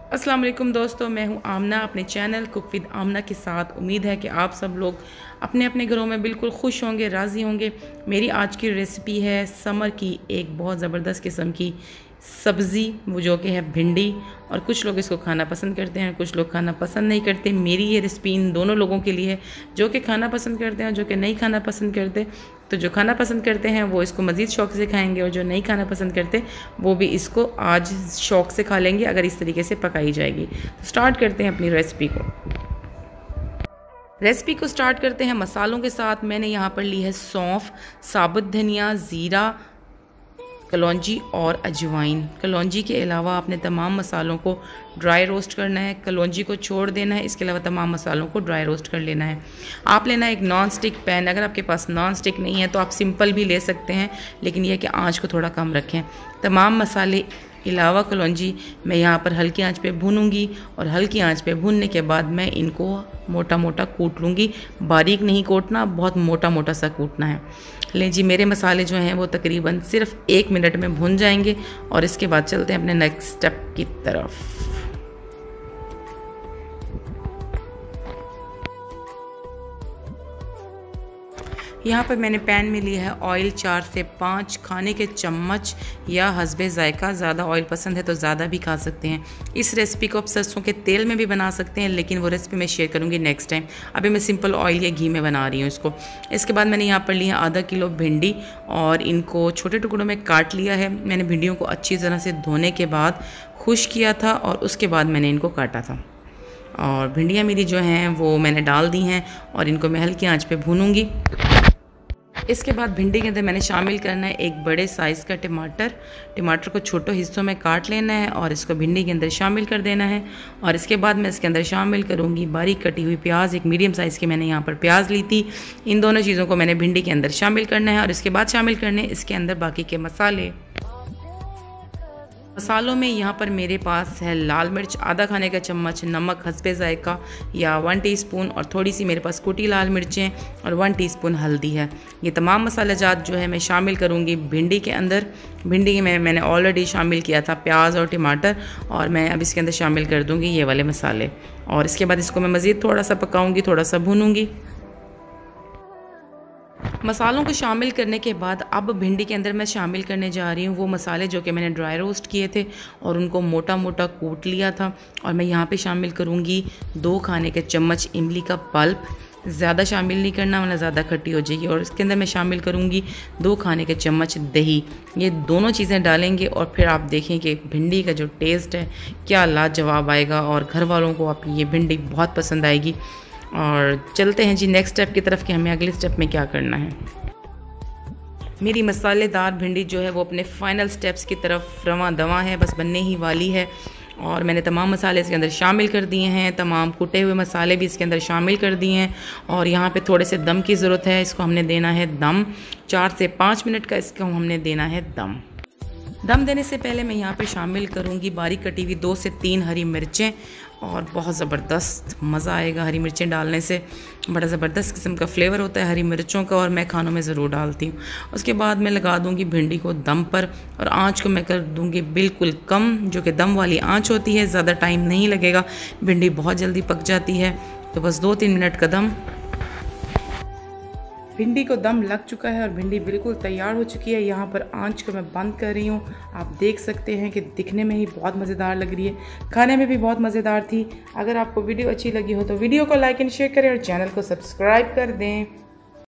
अस्सलाम वालेकुम दोस्तों, मैं हूं आमना अपने चैनल कुक विद आमना के साथ। उम्मीद है कि आप सब लोग अपने अपने घरों में बिल्कुल खुश होंगे, राज़ी होंगे। मेरी आज की रेसिपी है समर की एक बहुत ज़बरदस्त किस्म की सब्ज़ी, वो जो कि है भिंडी। और कुछ लोग इसको खाना पसंद करते हैं, कुछ लोग खाना पसंद नहीं करते। मेरी ये रेसिपी इन दोनों लोगों के लिए है, जो कि खाना पसंद करते हैं, जो कि नहीं खाना पसंद करते। तो जो खाना पसंद करते हैं वो इसको मज़ीद शौक़ से खाएंगे, और जो नहीं खाना पसंद करते वो भी इसको आज शौक़ से खा लेंगे अगर इस तरीके से पकाई जाएगी। तो स्टार्ट करते हैं अपनी रेसिपी को स्टार्ट करते हैं मसालों के साथ। मैंने यहाँ पर ली है सौंफ, साबुत धनिया, ज़ीरा, कलौंजी और अजवाइन। कलौंजी के अलावा आपने तमाम मसालों को ड्राई रोस्ट करना है, कलौंजी को छोड़ देना है। इसके अलावा तमाम मसालों को ड्राई रोस्ट कर लेना है। आप लेना है एक नॉन स्टिक पैन। अगर आपके पास नॉन स्टिक नहीं है तो आप सिंपल भी ले सकते हैं, लेकिन यह कि आंच को थोड़ा कम रखें। तमाम मसाले अलावा कलौंजी मैं यहाँ पर हल्की आंच पे भूनूंगी, और हल्की आंच पे भूनने के बाद मैं इनको मोटा मोटा कूट लूँगी। बारीक नहीं कूटना, बहुत मोटा मोटा सा कूटना है। लें जी, मेरे मसाले जो हैं वो तकरीबन सिर्फ 1 मिनट में भुन जाएंगे, और इसके बाद चलते हैं अपने नेक्स्ट स्टेप की तरफ। यहाँ पर मैंने पैन में लिया है ऑयल 4 से 5 खाने के चम्मच, या हस्बे ज़ायका। ज़्यादा ऑयल पसंद है तो ज़्यादा भी खा सकते हैं। इस रेसिपी को आप सरसों के तेल में भी बना सकते हैं, लेकिन वो रेसिपी मैं शेयर करूँगी नेक्स्ट टाइम। अभी मैं सिंपल ऑयल या घी में बना रही हूँ इसको। इसके बाद मैंने यहाँ पर लिया आधा किलो भिंडी, और इनको छोटे टुकड़ों में काट लिया है। मैंने भिंडियों को अच्छी तरह से धोने के बाद खुश किया था, और उसके बाद मैंने इनको काटा था। और भिंडियाँ मेरी जो हैं वो मैंने डाल दी हैं, और इनको मैं हल्की आंच पे भूनूंगी। इसके बाद भिंडी के अंदर मैंने शामिल करना है एक बड़े साइज़ का टमाटर को छोटे हिस्सों में काट लेना है, और इसको भिंडी के अंदर शामिल कर देना है। और इसके बाद मैं इसके अंदर शामिल करूँगी बारीक कटी हुई प्याज। एक मीडियम साइज़ की मैंने यहाँ पर प्याज ली थी। इन दोनों चीज़ों को मैंने भिंडी के अंदर शामिल करना है, और इसके बाद शामिल करने इसके अंदर बाकी के मसालों में यहाँ पर मेरे पास है लाल मिर्च आधा खाने का चम्मच, नमक हस्बे ज़ायका या 1 टीस्पून, और थोड़ी सी मेरे पास कुटी लाल मिर्चें, और 1 टीस्पून हल्दी है। ये तमाम मसाला जात जो है मैं शामिल करूँगी भिंडी के अंदर। भिंडी में मैंने ऑलरेडी शामिल किया था प्याज और टमाटर, और मैं अब इसके अंदर शामिल कर दूँगी ये वाले मसाले। और इसके बाद इसको मैं मज़ीद थोड़ा सा पकाऊँगी, थोड़ा सा भूनूँगी। मसालों को शामिल करने के बाद अब भिंडी के अंदर मैं शामिल करने जा रही हूँ वो मसाले जो कि मैंने ड्राई रोस्ट किए थे और उनको मोटा मोटा कूट लिया था। और मैं यहाँ पे शामिल करूँगी 2 खाने के चम्मच इमली का पल्प। ज़्यादा शामिल नहीं करना वरना ज़्यादा खट्टी हो जाएगी। और इसके अंदर मैं शामिल करूँगी 2 खाने के चम्मच दही। ये दोनों चीज़ें डालेंगे, और फिर आप देखें कि भिंडी का जो टेस्ट है क्या लाजवाब आएगा, और घर वालों को आपकी ये भिंडी बहुत पसंद आएगी। और चलते हैं जी नेक्स्ट स्टेप की तरफ कि हमें अगले स्टेप में क्या करना है। मेरी मसालेदार भिंडी जो है वो अपने फाइनल स्टेप्स की तरफ रवां दवां है, बस बनने ही वाली है। और मैंने तमाम मसाले इसके अंदर शामिल कर दिए हैं, तमाम कुटे हुए मसाले भी इसके अंदर शामिल कर दिए हैं। और यहाँ पे थोड़े से दम की ज़रूरत है। इसको हमने देना है दम, 4 से 5 मिनट का इसको हमने देना है दम देने से पहले मैं यहाँ पे शामिल करूँगी बारीक कटी हुई 2 से 3 हरी मिर्चें। और बहुत ज़बरदस्त मज़ा आएगा हरी मिर्चें डालने से, बड़ा ज़बरदस्त किस्म का फ्लेवर होता है हरी मिर्चों का, और मैं खानों में ज़रूर डालती हूँ। उसके बाद मैं लगा दूँगी भिंडी को दम पर, और आँच को मैं कर दूँगी बिल्कुल कम, जो कि दम वाली आँच होती है। ज़्यादा टाइम नहीं लगेगा, भिंडी बहुत जल्दी पक जाती है। तो बस 2-3 मिनट का दम। भिंडी को दम लग चुका है और भिंडी बिल्कुल तैयार हो चुकी है। यहाँ पर आंच को मैं बंद कर रही हूँ। आप देख सकते हैं कि दिखने में ही बहुत मज़ेदार लग रही है, खाने में भी बहुत मज़ेदार थी। अगर आपको वीडियो अच्छी लगी हो तो वीडियो को लाइक एंड शेयर करें, और चैनल को सब्सक्राइब कर दें।